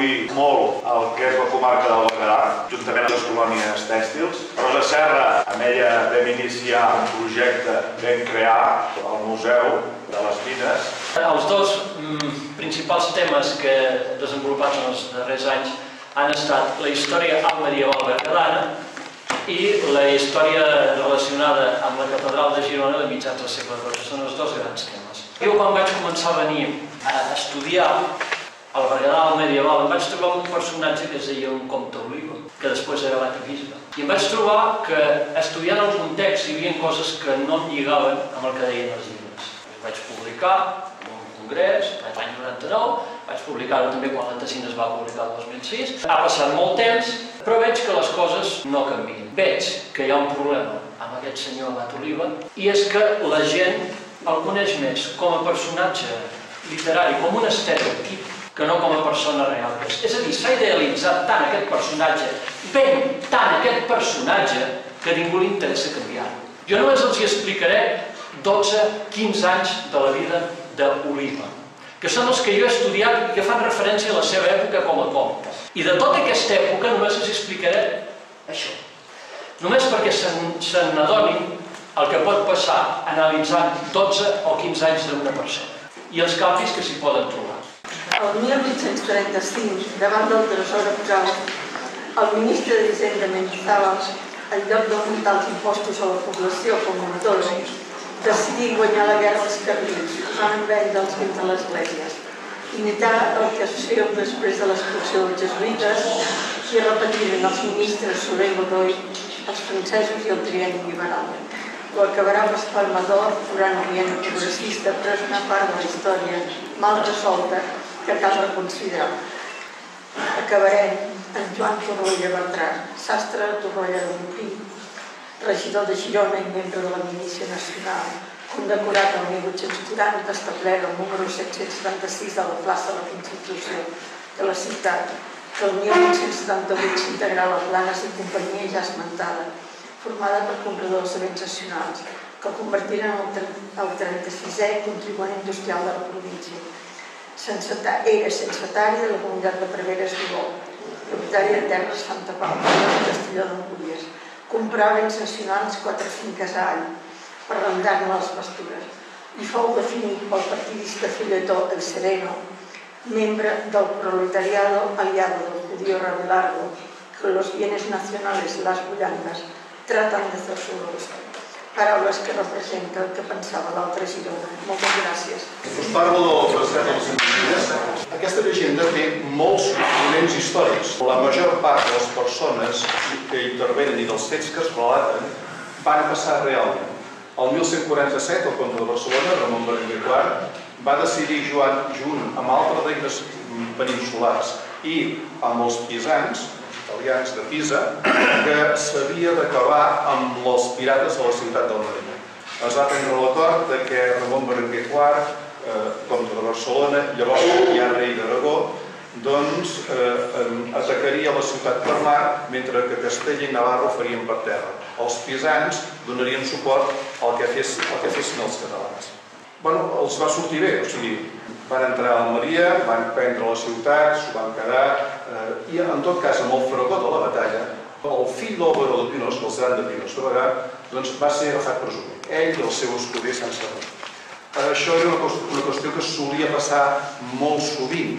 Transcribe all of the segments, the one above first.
contribuir molt al que és la comarca del Berguedà, juntament amb les colònies tèxtils. Rosa Serra, amb ella vam iniciar un projecte, vam crear el Museu de les Mines. Els dos principals temes que he desenvolupat en els darrers anys han estat la història alt-medieval berguedana i la història relacionada amb la catedral de Girona de mitjans del segle XII. Són els dos grans temes. Jo, quan vaig començar a venir a estudiar el Berguedà alt-medieval, em vaig trobar un personatge que es deia un comte Oliva, que després era l'arquebisbe. I em vaig trobar que, estudiant el context, hi havia coses que no em lligaven amb el que deien els llibres. Vaig publicar en un congrés, l'any 99, vaig publicar-ho també quan la tesina es va publicar el 2006. Ha passat molt temps, però veig que les coses no canvien. Veig que hi ha un problema amb aquest senyor Abat Oliva, i és que la gent el coneix més com a personatge literari, com un estereotip, que no com a persona real que és. És a dir, s'ha idealitzat tant aquest personatge, ben tant aquest personatge, que a ningú li interessa canviar-lo. Jo només els explicaré 12-15 anys de la vida d'Oliva, que són els que jo he estudiat i que fan referència a la seva època com a comte. I de tota aquesta època només els explicaré això. Només perquè se n'adonin el que pot passar analitzant 12 o 15 anys d'una persona i els canvis que s'hi poden trobar. El 1835, davant del tresor Pujol, el ministre d'Hisenda Mendizábal, en lloc d'augmentar els impostos a la població com a tot, decidí guanyar la guerra als carlins, posant en venda els béns de l'església, imitar el que es feia després de l'expulsió dels jesuïtes i repetiren els ministres Soler i Godoy, els francesos i el trienni liberal. Ho acabarà Pasqual-Mador, durant el trienni progressista, però és una part de la història mal resolta que cal reconsiderar. Acabarem amb Joan Torroella Bertran, sastre de Torroella de Montgrí, regidor de Girona i membre de la Milícia Nacional, condecorat el 1840, establert el número 776 de la plaça de la Constitució de la ciutat, que el 1878 s'integrà a la Planes i companyia ja esmentada, formada per compradors de béns nacionals, que el convertiren el 36è contribuent industrial de la província. Era censatari de la comunitat de Preveres d'Oló, propietari de terres Santa Pau, de Castelló d'Empúries. Comprava béns nacionals 4 finques a any per arrendar-ne les pastures i fou definit pel partidista fulletó El Sereno, membre del proletariado aliado del judío Rabelardo, que los bienes nacionales, las bullangas, tratan de censurar. Paraules que representen el que pensava l'altre Girona. Moltes gràcies. Us parlo del trasllat de les Antilles. Aquesta llegenda té molts components històrics. La major part de les persones que intervenen i dels fets que es relaten van passar realment. El 1147, el comte de Barcelona, Ramon Berenguer IV, va decidir, junt amb altres regnes peninsulars i amb els pisans, italians de Pisa, que s'havia d'acabar amb els pirates de la ciutat d'Almeria. Es va prendre l'acord que Ramon Berenguer IV, comte de Barcelona, llavors ja rei d'Aragó, doncs atacaria la ciutat per mar, mentre que Castella i Navarra ho farien per terra. Els pisans donarien suport al que fessin els catalans. Els va sortir bé, o sigui, van entrar a Almeria, van prendre la ciutat, s'ho van quedar, i en tot cas, amb el fragor de la batalla, el fill del baró de Pinós, el gran de Pinós de Bagà, va ser agafat presoner, ell i el seu escuder Sant Serrat. Això era una qüestió que solia passar molt sovint.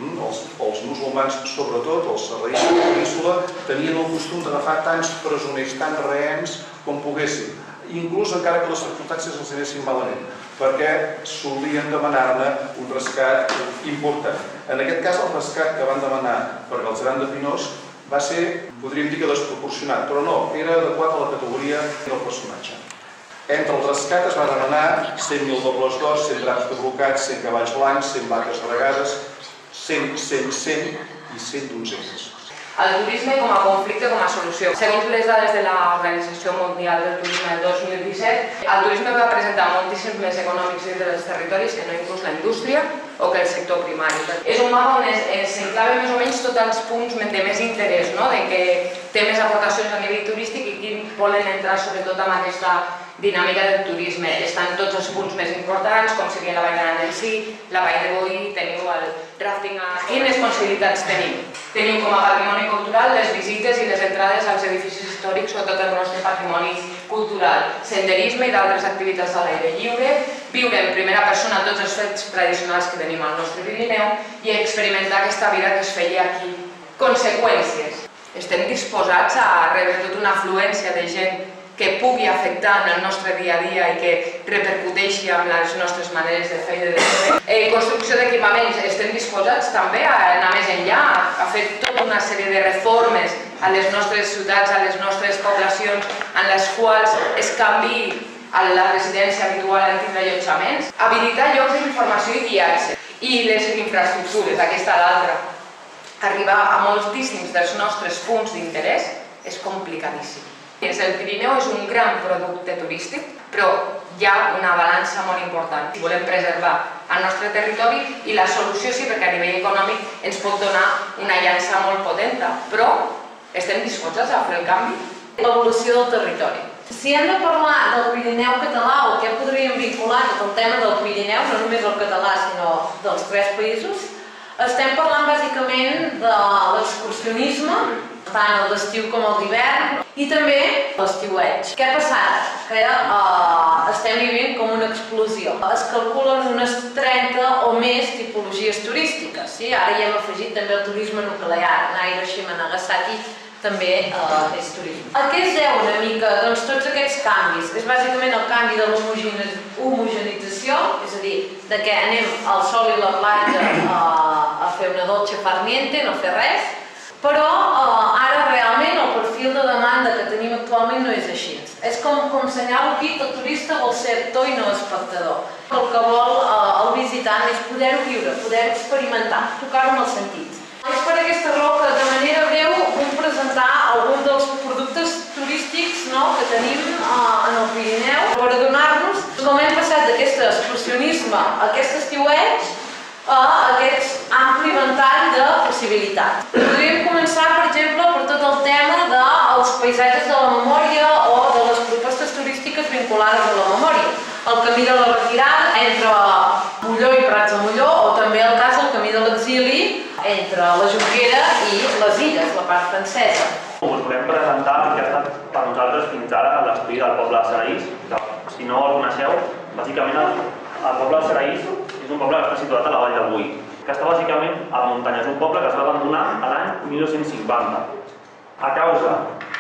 Els musulmans, sobretot, els sarraïns de la península, tenien el costum d'agafar tants presoners, tants rehems com poguessin, inclús encara que les circumstàncies els anessin malament, perquè solien demanar-ne un rescat important. En aquest cas, el rescat que van demanar per Galceran de Pinós va ser, podríem dir que desproporcionat, però no, era adequat a la categoria del personatge. Entre el rescat es va demanar 100.000 dobles d'or, 100 draps de brocat, 100 cavalls blancs, 100 vaques regades, 100 i 100 donzelles. El turisme com a conflicte, com a solució. Segons les dades de l'Organització Mundial del Turisme del 2017, el turisme va presentar moltíssims més econòmics dintre dels territoris que no inclús la indústria o que el sector primari. És un mapa on s'enclava més o menys tots els punts de més interès, de que té més aportacions a nivell turístic i qui volen entrar sobretot amb aquesta dinàmica del turisme. Estan tots els punts més importants, com seria la Vall d'Aran en si, la Vall de Boí, teniu el ràfting. Quines possibilitats tenim? Tenim com a patrimoni cultural les visites i les entrades als edificis històrics o tot el nostre patrimoni cultural, senderisme i d'altres activitats a l'aire lliure, viure en primera persona tots els fets tradicionals que tenim al nostre Pirineu i experimentar aquesta vida que es feia aquí. Conseqüències. Estem disposats a rebre tota una afluència de gent que pugui afectar en el nostre dia a dia i que repercuteixi amb les nostres maneres de fer i de fer. Construcció d'equipaments. Estem disposats també a anar més enllà, a fer tota una sèrie de reformes a les nostres ciutats, a les nostres poblacions, en les quals es canviï la residència habitual en tindre allotjaments. Habilitar llocs d'informació i guiatge. I les infraestructures, aquesta l'altra. Arribar a moltíssims dels nostres punts d'interès és complicadíssim. El Pirineu és un gran producte turístic, però hi ha una balança molt important. Volem preservar el nostre territori i la solució sí, perquè a nivell econòmic ens pot donar una llança molt potenta, però estem disposats a fer el canvi? L'evolució del territori. Si hem de parlar del Pirineu català o què podríem vincular tot el tema del Pirineu, no només el català sinó dels 3 països, estem parlant bàsicament de l'excursionisme, tant el d'estiu com el d'hivern, i també l'estiueig. Què ha passat? Que estem vivint com una explosió. Es calculen unes 30 o més tipologies turístiques. Ara hi hem afegit també el turisme nuclear. Hiroshima, Nagasaki també és turisme. A què es deu una mica tots aquests canvis? És bàsicament el canvi de l'homogenització, és a dir, de que anem al sol i la platja a fer una dolce far niente, no fer res, però ara realment el perfil de demanda que tenim actualment no és així. És com senyalo aquí que el turista vol ser actor i no espectador. El que vol el visitant és poder-ho viure, poder-ho experimentar, tocar-ho amb els sentits. És per aquesta raó que de manera breu vull presentar alguns dels productes turístics que tenim en el Pirineu per adonar-nos com hem passat d'aquest excursionisme a aquest estiueig a aquest ampli ventall de possibilitats. Podríem començar, per exemple, per tot el tema dels paisatges de la memòria o de les propostes turístiques vinculades a la memòria. El camí de la retirada entre Molló i Prats de Molló o també el cas del camí de l'exili entre la Jonquera i les Illes, la part francesa. Us volem presentar el que ha estat per nosaltres fins ara l'estudi del poble de Saraís. Si no el coneixeu, bàsicament el poble de Saraís és un poble que està situat a la vall de Boí, que està bàsicament a la muntanya. És un poble que es va abandonar l'any 1950 a causa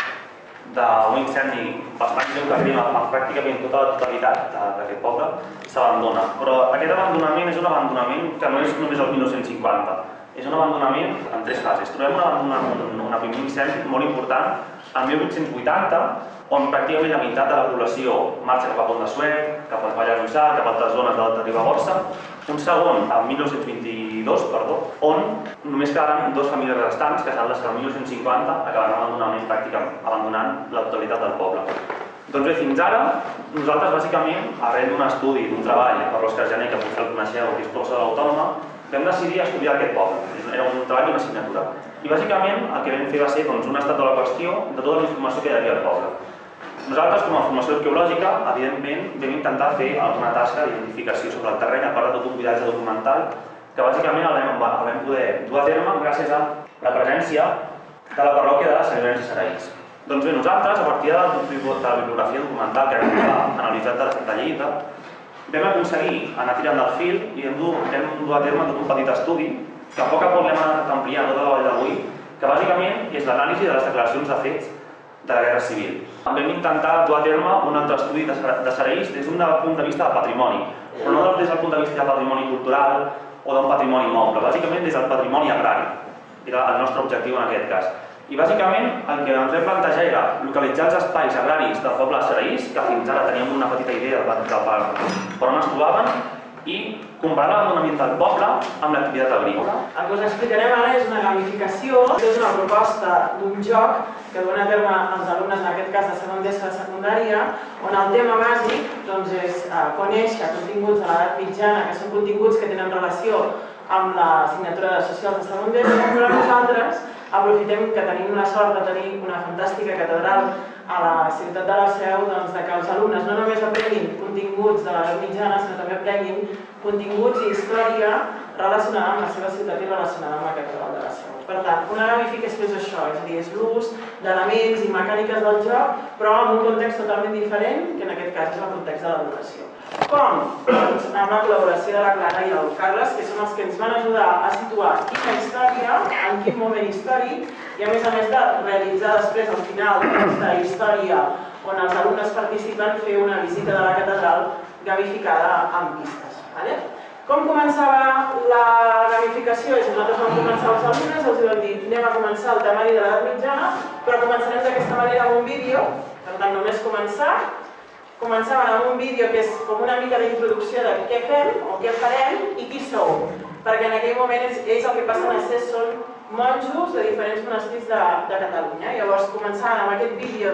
d'un incendi bastant greu que crema pràcticament tota la totalitat d'aquest poble, s'abandona. Però aquest abandonament és un abandonament que no és només el 1950. És un abandonament en 3 fases. Trobem un primer incendi molt important el 1880, on pràcticament la meitat de la població marxa cap a Pont de Suert, cap al Pallars Jussà, cap a altres zones de l'Alta Ribagorça. Un segon, el 1922, on només quedaran 2 famílies restants, que seran les que el 1950 acabaran abandonant la totalitat del poble. Doncs bé, fins ara, nosaltres bàsicament, arrel d'un estudi, d'un treball per l'Òscar Jané, que potser el coneixeu, que és professor de l'Autònoma, vam decidir estudiar aquest poble. Era un treball i una assignatura. I bàsicament el que vam fer va ser un estat de la qüestió de tota la informació que hi havia al poble. Nosaltres, com a formació arqueològica, evidentment vam intentar fer alguna tasca d'identificació sobre el terreny, a part de tot un cuidatge documental, que bàsicament el vam poder dur a terme gràcies a la presència de la parròquia de Sant Llorenç de Saraís. Doncs bé, nosaltres, a partir de la bibliografia documental que vam analitzar de Lleida, vam aconseguir anar tirant del fil i vam dur a terme tot un petit estudi que a poc l'hem anat ampliant tota la vall de Boí, que bàsicament és l'anàlisi de les declaracions de fets de la Guerra Civil. Vam intentar dur a terme un altre estudi de Saraís des d'un punt de vista de patrimoni, però no des del punt de vista de patrimoni cultural o d'un patrimoni immoble, bàsicament des del patrimoni agrari. Era el nostre objectiu en aquest cas. I bàsicament el que ens vam plantejar era localitzar els espais agraris del poble de Saraís, que fins ara teníem una petita idea per on es trobaven, i comparar l'abandonament del poble amb l'activitat agrícola. El que us explicarem ara és una gamificació, és una proposta d'un joc que duen a terme els alumnes, en aquest cas de segon d'ESO de secundària, on el tema bàsic és conèixer continguts de l'edat mitjana, que són continguts que tenen relació amb la signatura socials de segon d'ESO, però nosaltres aprofitem que tenim la sort de tenir una fantàstica catedral a la ciutat de la Seu, que els alumnes no només aprenguin continguts de l'edat mitjana, sinó també aprenguin continguts i història relacionada amb la seva ciutat i relacionada amb la catedral de la Seu. Per tant, una gamificació és això, és a dir, és l'ús d'elements i mecàniques del joc, però en un context totalment diferent, que en aquest cas és el context de l'educació. Com? Doncs amb la col·laboració de la Clara i el Carles, que són els que ens van ajudar a situar quina història, en quin moment històric, i a més de realitzar després, al final d'aquesta història on els alumnes participen, fer una visita de la catedral gamificada amb pistes. Com començava la gamificació? Nosaltres vam començar els alumnes, els vam dir anem a començar el temari de l'edat mitjana, però començarem d'aquesta manera amb un vídeo, per tant només començar. Començaven amb un vídeo que és com una mica d'introducció de què fem o què farem i qui sou, perquè en aquell moment ells el que passen a ser són monjos de diferents monestirs de Catalunya. Llavors començaven amb aquest vídeo.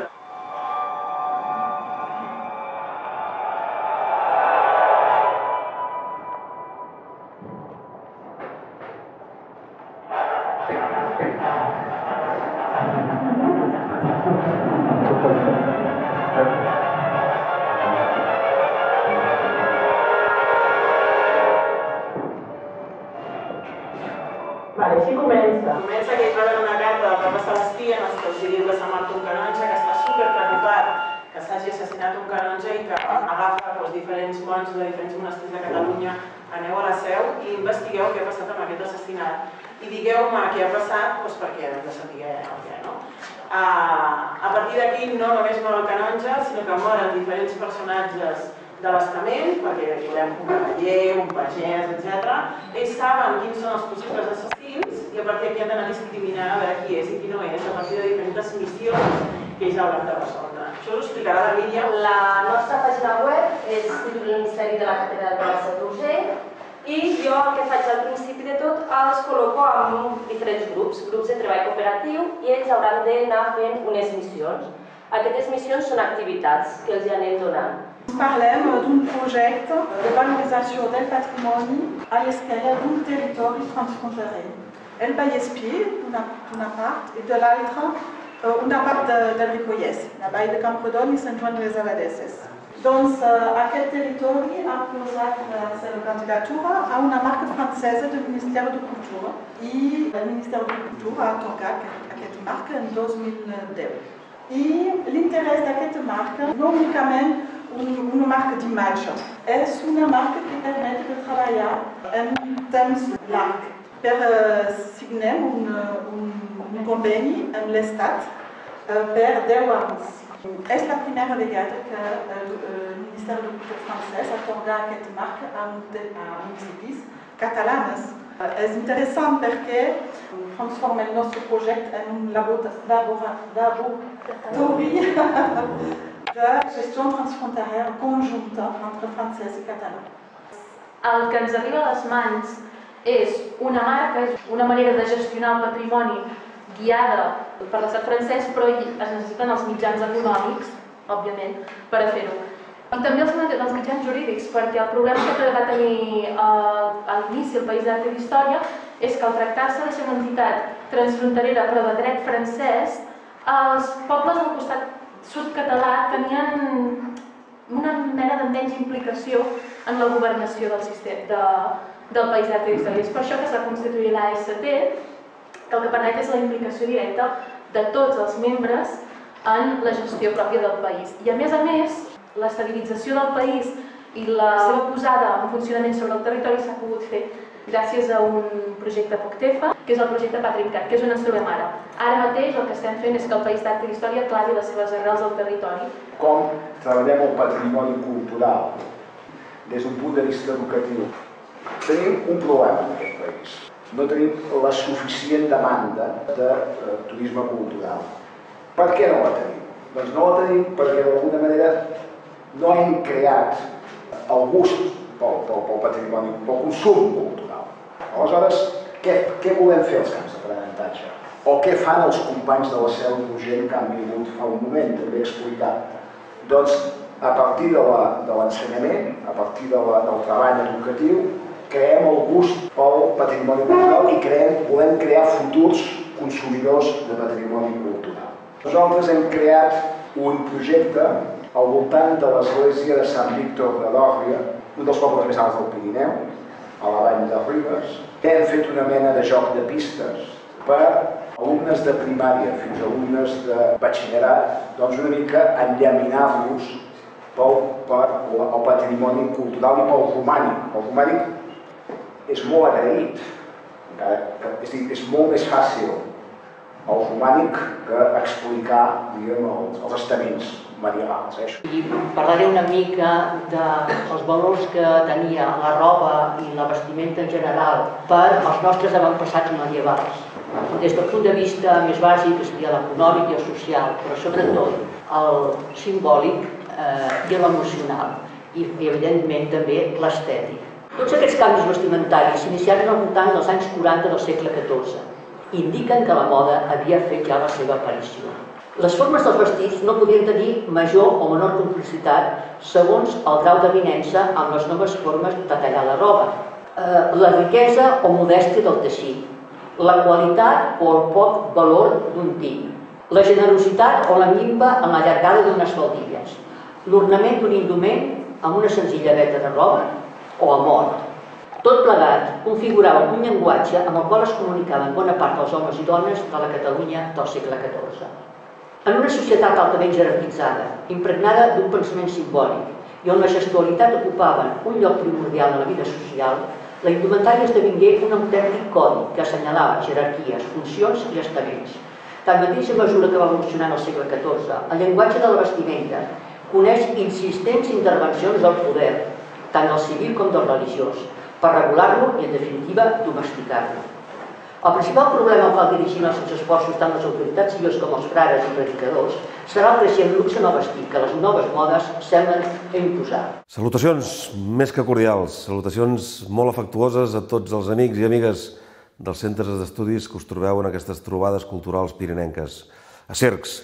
Així comença. Comença que ells rebem una carta del papa Celestí en què els diu que s'ha mort un canonge, que està superpreocupat que s'hagi assassinat un canonge i que agafa diferents monjos de diferents monestirs de Catalunya, aneu a la Seu i investigueu què ha passat amb aquest assassinat. I digueu-me què ha passat perquè hem de saber el què, no? A partir d'aquí no només mor el canonge, sinó que moren diferents personatges de l'estament, perquè volem un cavaller, un pagès, etc. Ells saben quins són els possibles assassins i a partir d'aquí han d'anar discriminant a veure qui és i qui no és, a partir de diferents missions que ells hauran de resoldre. Això ho explicarà la Míriam. La nostra pàgina web és el Misteri de la Catedral de la Seu d'Urgell i jo el que faig al principi de tot els col·loco en diferents grups de treball cooperatiu i ells hauran d'anar fent unes missions. Aquestes missions són activitats que els anem donant. Parlem d'un projecte de valorització del patrimoni a l'escala d'un territori transfronterer. El Vallespir, d'una part, i de l'altra, una part del Ripollès, la vall de Camprodon i Sant Joan de les Abadesses. Doncs aquest territori ha posat la seva candidatura a una marca francesa del Ministeri de Cultura i el Ministeri de Cultura ha atorgat aquesta marca en 2010. I l'interès d'aquesta marca no únicament una marca d'imatge, és una marca que permet de treballar en temps llarg. Signem un conveni amb l'Estat per 10 anys. És la primera vegada que el Ministeri de Cultura francès atorga aquesta marca a municipis catalans. És interessant perquè transforma el nostre projecte en un laboratori de gestió transfronterera conjunta entre francès i català. El que ens arriba a les mans és una marca, és una manera de gestionar el patrimoni guiada per l'estat francès, però es necessiten els mitjans econòmics, òbviament, per a fer-ho. I també els mitjans jurídics, perquè el problema que va tenir a l'inici el País d'Art i d'Història és que al tractar-se de ser una entitat transfronterera però de dret francès, els pobles del costat sud català tenien una mena de menys implicació en la governació del País d'Art i d'Història. És per això que s'ha constituït l'AST, que el que permet és la implicació directa de tots els membres en la gestió pròpia del país. I a més, l'estabilització del país i la seva posada en funcionament sobre el territori s'ha pogut fer gràcies a un projecte POCTEFA, que és el projecte Patrimcat, que és on ens trobem ara. Ara mateix el que estem fent és que el País d'Art i d'Història clavi les seves arrels al territori. Com treballem el patrimoni cultural des d'un punt de vista educatiu? Tenim un problema en aquest país. No tenim la suficient demanda de turisme cultural. Per què no la tenim? Doncs no la tenim perquè d'alguna manera no hem creat el gust pel patrimoni, pel consum cultural. Aleshores, què volem fer als camps d'aprenentatge? O què fan els companys de la Seu d'Urgell que han vingut fa un moment també a explicar? Doncs a partir de l'ensenyament, a partir del treball educatiu, creem el gust pel patrimoni cultural i volem crear futurs consumidors de patrimoni cultural. Nosaltres hem creat un projecte al voltant de l'església de Sant Víctor de Dòria, un dels pobles més alts del Pirineu, a la vall de Ribes. Hem fet una mena de joc de pistes per alumnes de primària fins a alumnes de batxillerat, doncs una mica enllaminar-los pel patrimoni cultural i pel romànic. El romànic és molt agraït, és molt més fàcil el romànic que explicar els estaments medievals. I parlaré una mica dels valors que tenia la roba i la vestimenta en general per als nostres avantpassats medievals. Des del punt de vista més bàsic, que seria l'econòmic i el social, però sobretot el simbòlic i l'emocional, i evidentment també l'estètic. Tots aquests canvis vestimentaris s'iniciaren al voltant dels anys 40 del segle XIV. Indiquen que la moda havia fet ja la seva aparició. Les formes dels vestits no podien tenir major o menor complicitat segons el grau d'avinença amb les noves formes de tallar la roba, la riquesa o modèstia del teixit, la qualitat o el poc valor d'un tint, la generositat o la minva en la llargada d'unes faldilles, l'ornament d'un indument amb una senzilla veta de roba o a mort. Tot plegat configurava un llenguatge amb el qual es comunicaven bona part dels homes i dones de la Catalunya del segle XIV. En una societat altament jerarquitzada, impregnada d'un pensament simbòlic i on la gestualitat ocupava un lloc primordial en la vida social, la indumentària esdevingué un autèntic codi que assenyalava jerarquies, funcions i estaments. Tanmateix, a mesura que va evolucionar en el segle XIV, el llenguatge de la vestimenta coneix insistents intervencions del poder, tant del civil com del religiós, per regular-lo i, en definitiva, domesticar-lo. El principal problema al qual dirigien els seus esforços tant les autoritats civils com els frares i predicadors serà el creixent luxe en el vestit que les noves modes semblen imposar. Salutacions més que cordials, salutacions molt afectuoses a tots els amics i amigues dels centres d'estudis que us trobeu en aquestes trobades culturals pirinenques. A Cercs,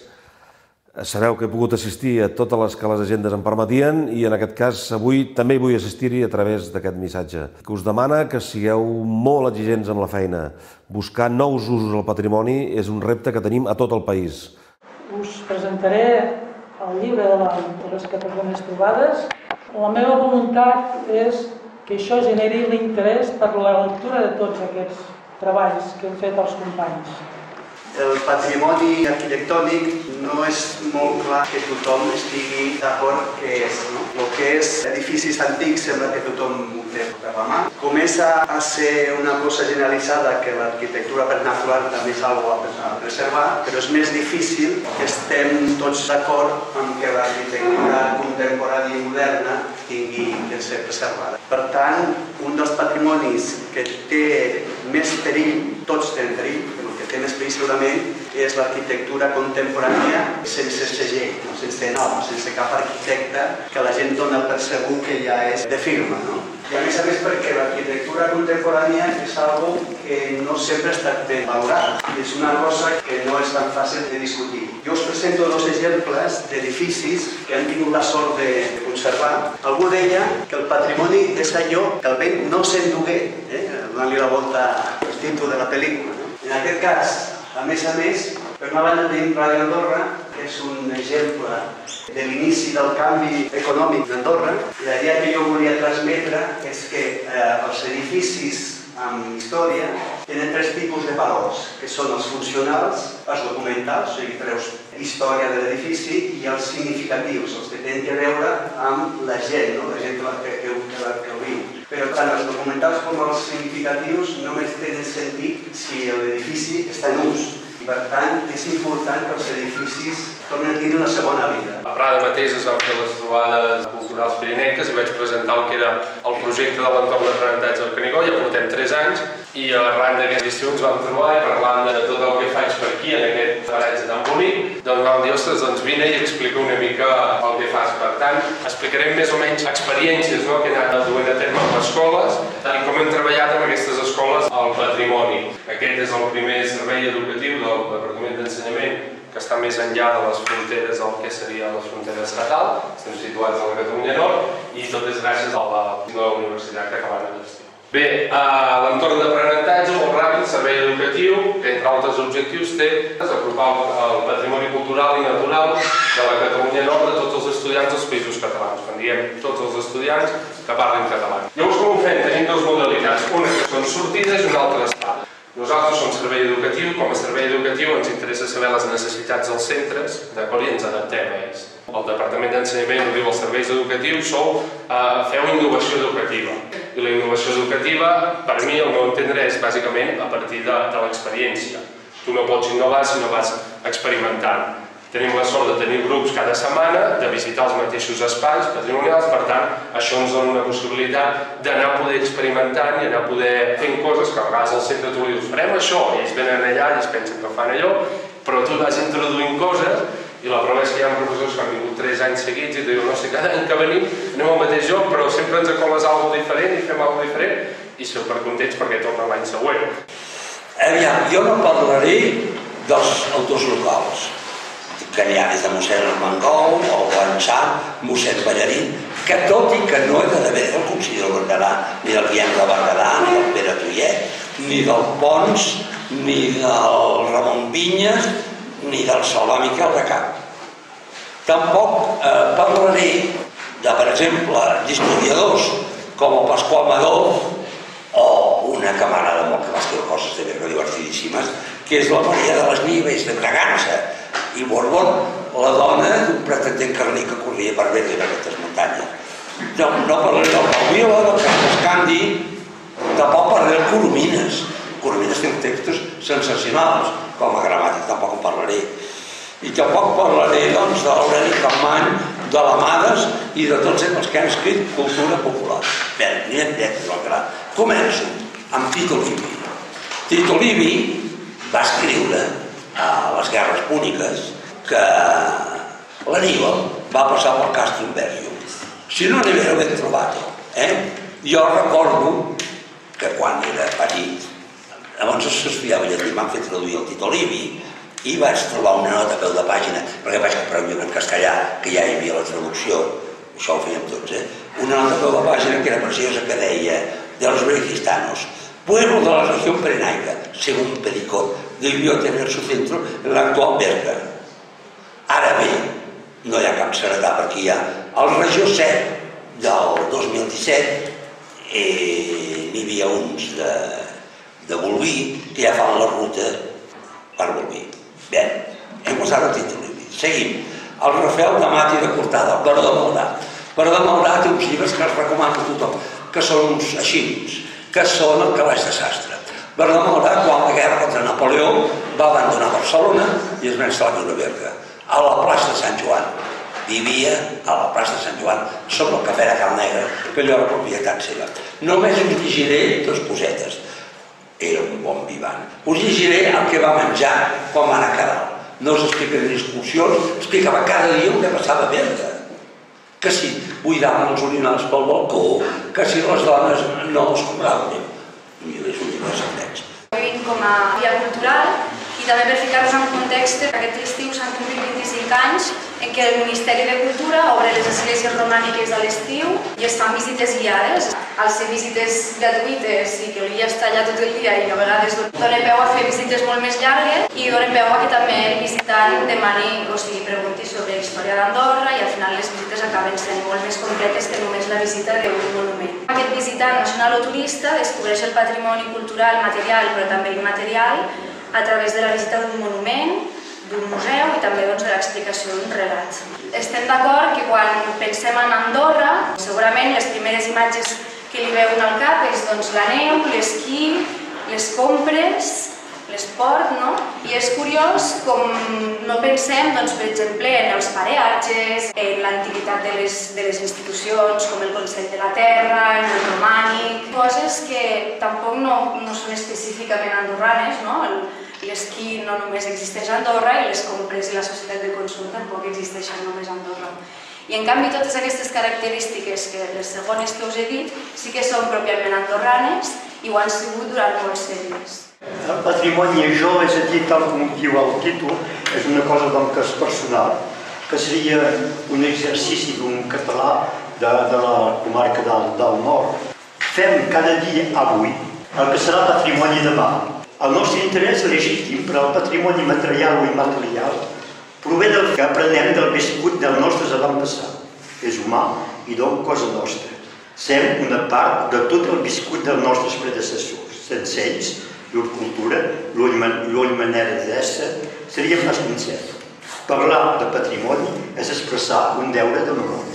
sabeu que he pogut assistir a totes les que les agendes em permetien i en aquest cas avui també hi vull assistir-hi a través d'aquest missatge, que us demana que sigueu molt exigents amb la feina. Buscar nous usos al patrimoni és un repte que tenim a tot el país. Us presentaré el llibre de les 14 trobades. La meva voluntat és que això generi l'interès per la lectura de tots aquests treballs que hem fet els companys. El patrimoni arquitectònic no és molt clar que tothom estigui d'acord què és. El que és edificis antics sembla que tothom ho té per la mà. Comença a ser una cosa generalitzada que l'arquitectura vernacular també és una cosa a preservar, però és més difícil que estem tots d'acord amb que l'arquitectura contemporània i moderna tingui de ser preservada. Per tant, un dels patrimonis que té més perill, tots tenen perill, però el que té més perill segurament és l'arquitectura contemporània sense segell, sense nom, sense cap arquitecte que la gent dona per segur que ja és de firma. I a més perquè l'arquitectura contemporània és algo que no sempre està ben valorat. És una cosa que no és tan fàcil de discutir. Jo us presento dos exemples d'edificis que han tingut la sort de conservar. Algú deia que el patrimoni és allò que el vent no s'endugué, donant-li la volta al títol de la pel·lícula. En aquest cas, a més, per una banda tenim Ràdio Andorra, que és un exemple de l'inici del canvi econòmic d'Andorra. I la idea que jo volia transmetre és que els edificis amb història tenen tres tipus de valors, que són els funcionals, els documentals, o sigui, treus història de l'edifici, i els significatius, els que tenen a veure amb la gent, la gent que ho viu. Però tant els documentals com els significatius només tenen sentit si l'edifici està en ús. I per tant, és important que els edificis tornin a tenir una segona vida. A Prada mateix es van fer les trobades culturals pirinenques i vaig presentar el que era el projecte de l'entorn d'aprenentatge del Canigó. Ja portem 3 anys i arran d'aquest estiu ens vam trobar i parlant de tot el que faig per aquí en aquest paratge tan bonic, doncs vam dir, ostres, doncs vine i explica una mica el que fas. Per tant, explicarem més o menys experiències que he anat duent a terme amb escoles i com hem treballat amb aquestes escoles al patrimoni. Aquest és el primer servei educatiu del Departament d'Ensenyament que està més enllà de les fronteres del que serien les fronteres estatals. Estem situats a la Catalunya Nord i tot és gràcies a la Universitat Catalana d'Estiu. Bé, l'entorn d'aprenentatge, molt ràpid, servei educatiu, que entre altres objectius té apropar el patrimoni cultural i natural de la Catalunya Nord a tots els estudiants dels Països Catalans. Quan diem tots els estudiants que parlin català. Llavors, com ho fem? Tenim dues modalitats, una que són sortides i una altra estada. Nosaltres som servei educatiu, com a servei educatiu ens interessa saber les necessitats dels centres, d'acord, i ens adaptem a ells. El Departament d'Ensenyament ho diu als serveis educatius, feu innovació educativa. I la innovació educativa, per mi, al meu entendre, és bàsicament a partir de l'experiència. Tu no pots innovar si no vas experimentant. Tenim la sort de tenir grups cada setmana, de visitar els mateixos espais patrimonials, per tant, això ens dona una possibilitat d'anar a poder experimentant i anar a poder fent coses que a vegades al centre tu li dius farem això, i ells venen allà i es pensen que fan allò, però tu vas introduint coses i la prova és que hi ha professors que han vingut 3 anys seguits i diuen no sé, cada any que venim anem al mateix lloc, però sempre ens acoles alguna cosa diferent i fem alguna cosa diferent i supercontents perquè torna l'any següent. Aviam, jo no parlaré dels autors locals, que n'hi ha des de mossèn Armengol, el Guanxà, mossèn Ballarín, que tot i que no he d'haver del Concili del Berguedà, ni del Guillem de Berguedà, ni del Pere Tullet, ni del Pons, ni del Ramon Vinyes, ni del Salvà Miquel de Cap. Tampoc parlaré de, per exemple, d'historiadors com el Pasqual Madó o una que m'agrada molt, que va escriure coses de Berga divertidíssimes, que és la Maria de les Nieves de Bragança i Borbón, la dona d'un pretendent carlí que corria per Berga i per aquestes muntanyes. No parlaré del Pau Vila, del Carles Candi, tampoc parlaré del Coromines. Coromines té textos sensacionals, com a gramàtic tampoc en parlaré. I tampoc parlaré doncs, de l'Aureli Capmany, de l'Amades i de tots els que han escrit cultura popular. Bé, anirem directe al gra. Començo amb Tito Livi. Tito Livi va escriure a les Guerres Púniques que l'Aníbal va passar pel Castro Imberrium. Si no n'hi havia ben trobat, jo recordo que quan era petit, llavors s'estudiava llatí, m'han fet traduir el Tito Livi i vaig trobar una nota a peu de pàgina, perquè vaig comprar un llibre en castellà, que ja hi havia la traducció, això ho fèiem tots, una nota a peu de pàgina que era preciosa, que deia de los belgistanos, pueblo de la región pirenaica, según Pericot, debió tener su centro en l'actual Berga. Ara bé, no hi ha cap seguretat, perquè hi ha el Regió 7 del 2017, n'hi havia uns de Bolví, que ja fan la ruta per Bolví. Bé, hem posat el títol. Seguim. El Rafael de Mati de Cortada, el Baró de Maldà. Baró de Maldà té uns llibres que es recomano a tothom, que són uns aixins, que són el Calaix de Sastre. Baró de Maldà, quan la guerra contra Napoleó, va abandonar Barcelona i es va instal·lar a Berga, a la plaça de Sant Joan. Vivia a la plaça de Sant Joan, sobre el cafè de Cal Negre, que allò era propietat seva. Només us llegiré 2 cosetes. Era un bon vivant. Us llegiré el que va menjar quan va anar a Caral. No us explicaré les excursions, explicava cada dia el que passava a Berga. Que si buidaven els orinals pel balcó, que si les dones no els compraven. És un llibre de secrets. Vivim com a via cultural i també per ficar-nos en context, aquest estiu s'han complit 25 anys en què el Ministeri de Cultura obre les esglésies romàniques a l'estiu i es fan visites guiades. Al ser visites gratuïtes i que el guia està allà tot el dia i a vegades donen peu a fer visites molt més llargues i donen peu a que també el visitant demani, o sigui, pregunti sobre la història d'Andorra i al final les visites acaben sent molt més completes que només la visita d'un monument. Aquest visitant nacional o turista descobreix el patrimoni cultural material però també immaterial a través de la visita d'un monument, d'un museu i també de l'explicació d'un relat. Estem d'acord que quan pensem en Andorra, segurament les primeres imatges que li veuen al cap és la neu, l'esquí, les compres, l'esport, no? I és curiós com no pensem, per exemple, en els pareatges, en l'antiguitat de les institucions com el Consell de la Terra, en el romànic, coses que tampoc no són específicament andorranes, no? L'esquí no només existeix a Andorra i les compres i la societat de consum tampoc existeixen només a Andorra. I en canvi totes aquestes característiques, que les segones que us he dit, sí que són pròpiament andorranes i ho han sigut durant molts segles. El patrimoni és jo, és a dir, tal com diu el títol, és una cosa que és personal, que seria un exercici d'un català de la comarca del nord. fem cada dia avui el que serà patrimoni demà. El nostre interès legítim per al patrimoni material o immaterial prové del que aprenem del viscut dels nostres avantpassats. És humà i donc cosa nostra. Sem una part de tot el viscut dels nostres predecessors. Sense ells, llur cultura, llur manera d'ésser, seríem més sincers. Parlar de patrimoni és expressar un deure de memòria.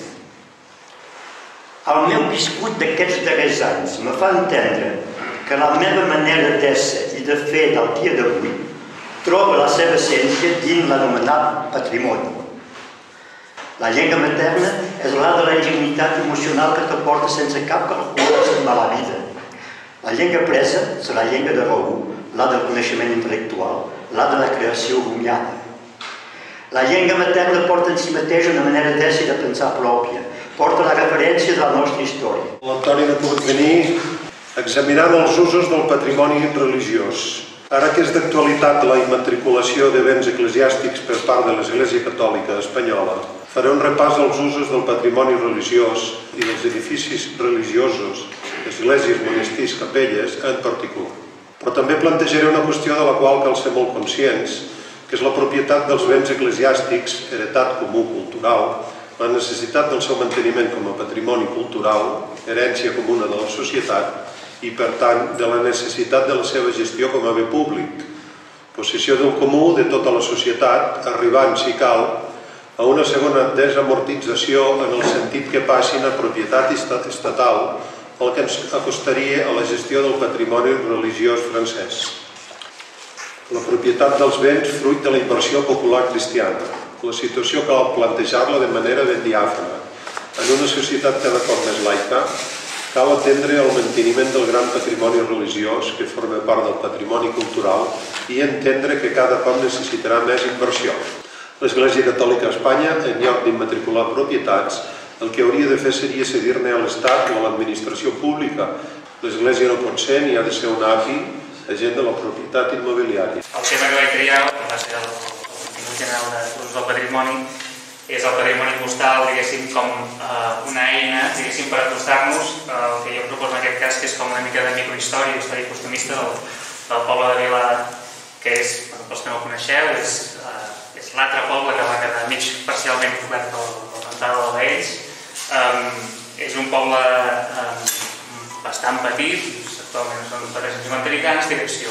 El meu viscut d'aquests darrers anys me fa entendre que la meva manera d'ésser i de fer del dia d'avui troba la seva essència dins l'anomenat patrimoni. La llengua materna és l'art de la ingenuïtat emocional que t'aporta sense cap calculació a la vida. La llengua presa serà llengua de raó, l'art del coneixement intel·lectual, l'art de la creació rumiana. La llengua materna porta en si mateix una manera d'ésser i de pensar pròpia, porta la referència de la nostra història. L'Antoni no ha pogut venir examinant els usos del patrimoni religiós. Ara que és d'actualitat la immatriculació de béns eclesiàstics per part de l'Església Catòlica Espanyola, faré un repàs dels usos del patrimoni religiós i dels edificis religiosos, esglésies, monestirs, capelles, en particular. Però també plantejaré una qüestió de la qual cal ser molt conscients, que és la propietat dels béns eclesiàstics, heretat comú cultural, la necessitat del seu manteniment com a patrimoni cultural, herència comuna de la societat, i, per tant, de la necessitat de la seva gestió com a bé públic, possessió del comú de tota la societat, arribant, si cal, a una segona desamortització en el sentit que passin a propietat estatal, el que ens acostaria a la gestió del patrimoni religiós francès. La propietat dels béns fruit de la inversió popular cristiana. La situació cal plantejar-la de manera ben diàfana. En una societat cada cop més laica, cal atendre el manteniment del gran patrimoni religiós que forma part del patrimoni cultural i entendre que cada cop necessitarà més inversió. L'Església Catòlica a Espanya, en lloc d'immatricular propietats, el que hauria de fer seria cedir-ne a l'Estat o a l'administració pública. L'Església no pot ser ni ha de ser un API, agent de la propietat immobiliària. El tema que vaig triar, que va ser el contingut general d'ús del patrimoni, és el patrimoni postal, diguéssim, com una eina, diguéssim, per acostar-nos el que jo proposo en aquest cas, que és com una mica de microhistòria, història costumista del poble de Vila, que és, pels que no el coneixeu, és l'altre poble que va quedar mig parcialment cobert pel pantà del Baells. És un poble bastant petit, actualment són 350 habitants,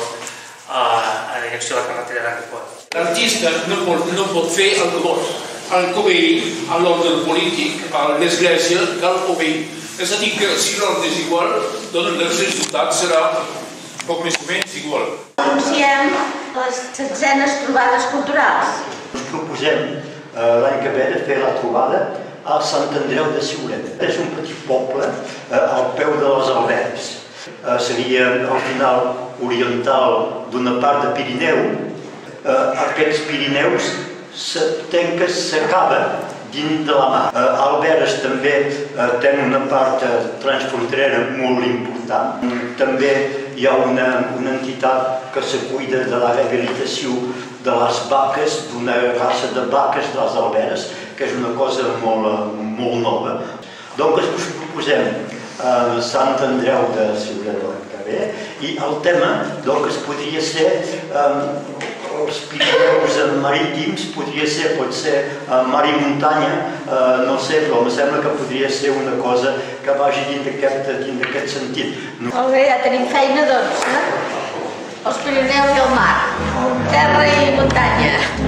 a direcció de la carretera de Ripollet. L'artista no pot fer el que vol. El que obeir a l'ordre polític, a l'Església, cal obeir. És a dir, que si l'ordre és igual, doncs el resultat serà poc més o menys igual. Anunciem les 16enes trobades culturals. Ens proposem l'any que ve de fer la trobada a Sant Andreu de Siuret. És un petit poble al peu de les Alberts. Seria al final oriental d'una part de Pirineu. Aquests Pirineus s'acaba dins de la mar. Alberes també té una part transfronterera molt important. També hi ha una entitat que se cuida de la rehabilitació de les vaques, d'una raça de vaques de les Alberes, que és una cosa molt nova. Donc us proposem Sant Andreu de Siuret l'any que ve, i el tema es podria ser els Pirineus marítims, podria ser potser mar i muntanya, no sé, però em sembla que podria ser una cosa que vagi dins d'aquest sentit. Molt bé, ja tenim feina, doncs, els Pirineus i el mar, terra i muntanya.